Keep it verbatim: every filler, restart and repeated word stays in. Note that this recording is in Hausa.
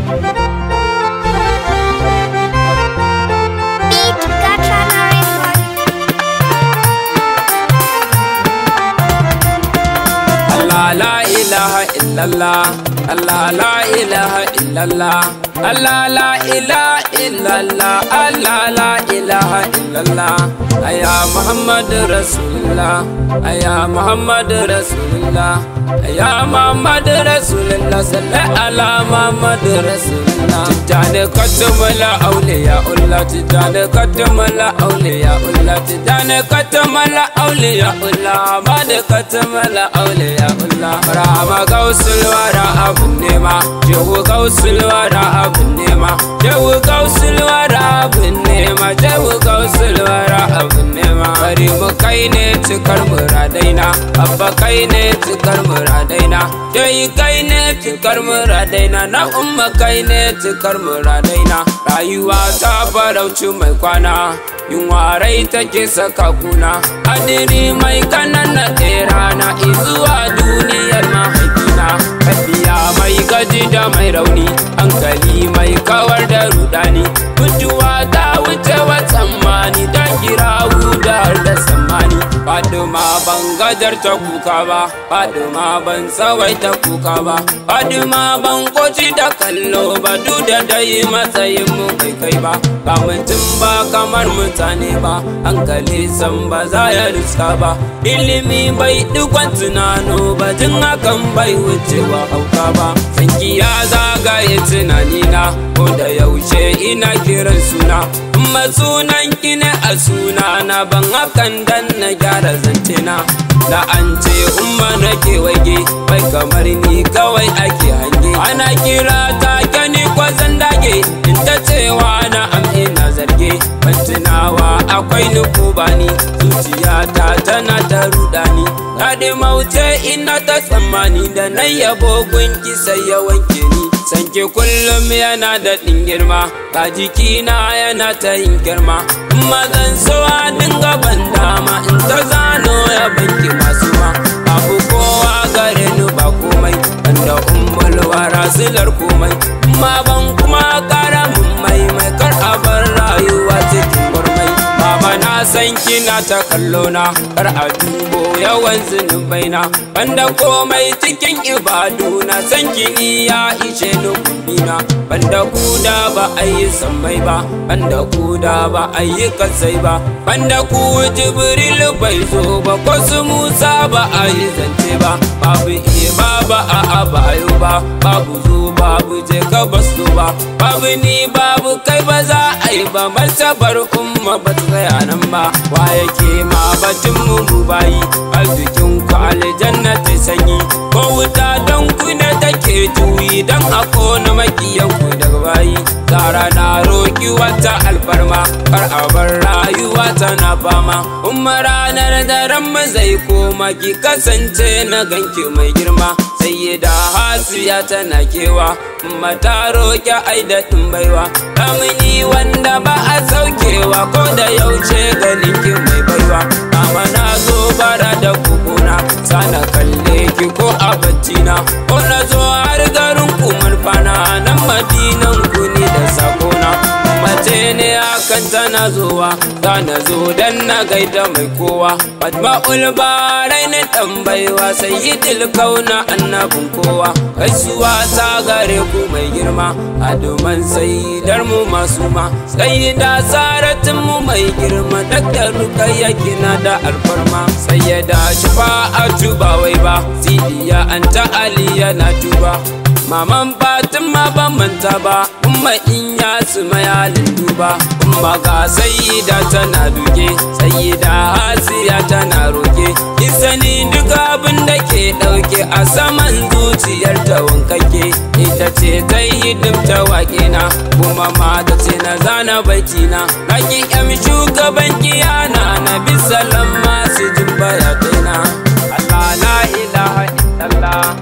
La ilaha illallah, Allah la ilaha illallah, Allah la ilaha illallah, Allah la ilaha illallah. Aya Muhammad Rasulullah, Aya Muhammad Rasulullah, Aya Muhammad Rasulullah, sallallahu ala Muhammad Rasulullah. Tijani katamala awliya Allah, Tijani katamala awliya Allah, Tijani katamala awliya Allah, Mad katamala awliya Allah. Rama gausul wara abun nema, Jehu gausul wara abun nema, Jehu gausul wara abun nema, Jehu gausul wara abun nema. Bari mu kai ne cikar muradaina, Abba kai ne cikar muradaina, Jehi kai ne cikar muradaina, na umma kai ne cikar muradaina. Rayuwa ta farauci mai kwana, yunwa rai take saka kuna, hadiri mai kanana rana izuwa duniyar mahaifina. Tafiya mai gaji da mai rauni, hankali mai kawar da rudani, mutuwa ta wuce wa tsammani, ta kira wudar da tsammani. Faduma ban gajar ta kuka ba, Faduma ban tsawai ta kuka ba, Faduma ban koci da kallo ba, duk da dai matsayin mu bai kai ba. Ba mutum ba kamar mutane ba, hankali san ba za ya riska ba, ilimi bai dukwan tunano ba, jin hakan bai wucewa hauka ba. Sanki ya zagaye tunanina, ko da yaushe ina kiran suna, amma sunan ki ne a suna na, ban hakan dan na gyara zance na. Da an ce umma nake wage, bai kamar ni kawai ake hange, ana kira ta gani kwazan dage, in ta cewa na amina zarge. Ban tunawa akwai nuku bani, zuciyata tana ta rudani, daɗi mauce ina ta tsammani, da na yabo gunki sai ya wanke ni. Sanke kullum yana da ɗin girma, ga jikina yana ta yin girma, mazan so a dinga ban dama, in ta zano ya banki masu ma. Babu kowa gare ni ba komai, banda ummul wara silar komai, ma ban kuma kara mun mai mai kar a bar rayuwa cikin gurmai. Mama na san kina ta kallo na, kar a dubo yawan zunubai na, banda komai cikin ibadu na, san kini ya ishe ni kundina. Banda kuda ba a yi sammai ba, banda kuda ba a yi kasai ba, banda ku Jibril bai zo ba, ko su Musa ba a yi zance ba, babu ima ba a abayo ba, babu zo babu je ka basu ba, babu ni babu kai ba za a yi ba, martabar umma ba ta tsaya nan ba. Wa yake ma batun mu bayi, arzikin ku aljanna ta sanyi, ko wuta don ku ne take juyi, don a kona makiyan ku daga bayi. Zara na roki wata alfarma, kar a bar rayuwa tana fama, umma ranar daren mu zai koma, ki kasance na ganki mai girma. Sai da hasiya tana kewa, umma ta roki ai da baiwa, ramuni wanda ba a saukewa, ko da yaushe ganin ki mai baiwa. Mama na zo bara da kukuna, sana kalle ki ko a baccina, ko na zo har garin ku marfana, nan madinan ku ne da sakona. Mace ne akan tana zowa, zana zo dan na gaida mai kowa, Fatma'ul barai ne dan baiwa, sayyidul kauna annabin kowa. Gaisuwa ta gare ku mai girma, aduman sayyidar mu masu ma, sayyida saratin mu mai girma, daktar rukayya kina da alfarma. Sayyida shafa'atu ba wai ba, sidiya anta aliya na tuba, maman Fatima ban manta ba, umma in ya su mayalin duba, umma ga sayyida tana duke, sayyida hasiya tana roke, ki sani duk abin da ke dauke a saman zuciyar ta wankake, ita ce ta yi hidimta wake na, kuma mata ce na zana baitina, raki yam shugaban kiyana, na bisa lamma su jin bayataina. Allah la ilaha illallah,